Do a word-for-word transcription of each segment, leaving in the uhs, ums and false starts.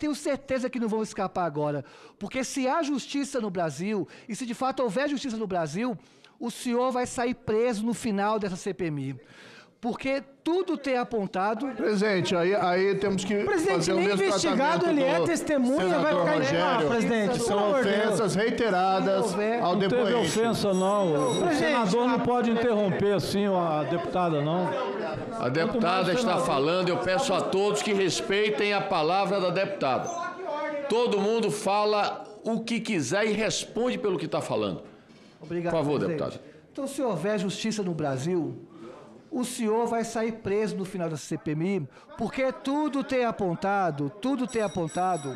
tenho certeza que não vão escapar agora. Porque se há justiça no Brasil, e se de fato houver justiça no Brasil, o senhor vai sair preso no final dessa C P M I. Porque tudo tem apontado... Presidente, aí, aí temos que presidente, fazer o nem mesmo investigado, tratamento ele é do testemunha, vai ficar... Rogério, Ah, presidente, são ofensas reiteradas ao Não teve depoente. ofensa, não. O Presidente, senador não pode interromper assim a deputada, não. A deputada está falando, eu peço a todos que respeitem a palavra da deputada. Todo mundo fala o que quiser e responde pelo que está falando. Obrigado, Por favor, presidente. deputado. Então, se houver justiça no Brasil, o senhor vai sair preso no final da C P M I, porque tudo tem apontado, tudo tem apontado...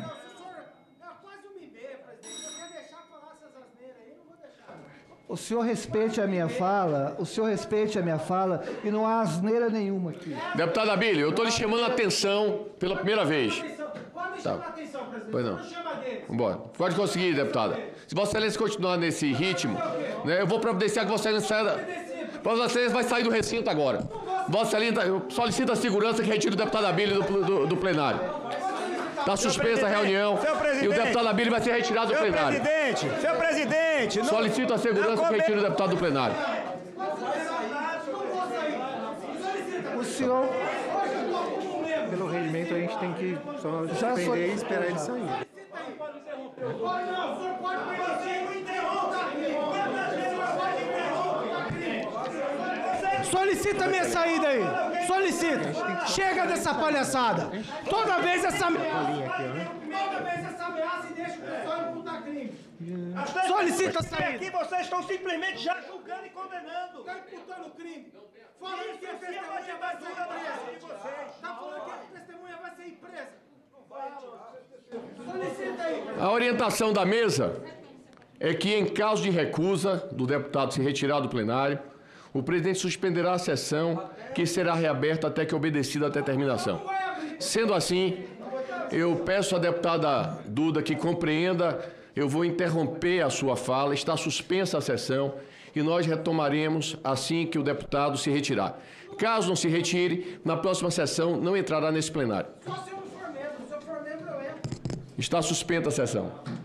O senhor respeite a minha fala, o senhor respeite a minha fala, e não há asneira nenhuma aqui. Deputada Abílio, eu estou lhe chamando a atenção pela primeira vez. Tá. Pois não. Vambora. Pode conseguir, deputada. Se Vossa Excelência continuar nesse ritmo, né, eu vou providenciar que Vossa Excelência saia... Vossa Excelência vai sair do recinto agora. Vossa Excelência, eu solicito a segurança que retire o deputado Abílio do, do, do plenário. Está suspensa a reunião e o deputado Abílio vai ser retirado do plenário. Senhor presidente, senhor presidente... Não, solicito a segurança que retire o deputado do plenário. O senhor... Pelo regimento, a gente tem que só suspender e esperar ele sair. Solicita a minha saída aí. Solicita. Chega dessa palhaçada. Toda vez essa... Toda vez essa ameaça e deixa o pessoal imputar crime. Solicita a saída. Aqui vocês estão simplesmente já julgando e condenando. Estão imputando crime. Falando que a testemunha vai ser presa. Está falando que a testemunha vai ser presa. Solicita aí. A orientação da mesa é que, em caso de recusa do deputado se retirar do plenário, o presidente suspenderá a sessão, que será reaberta até que obedecida a determinação. Sendo assim, eu peço à deputada Duda que compreenda, eu vou interromper a sua fala, está suspensa a sessão e nós retomaremos assim que o deputado se retirar. Caso não se retire, na próxima sessão não entrará nesse plenário. Só se eu não for membro, se eu for membro eu entro. Está suspensa a sessão.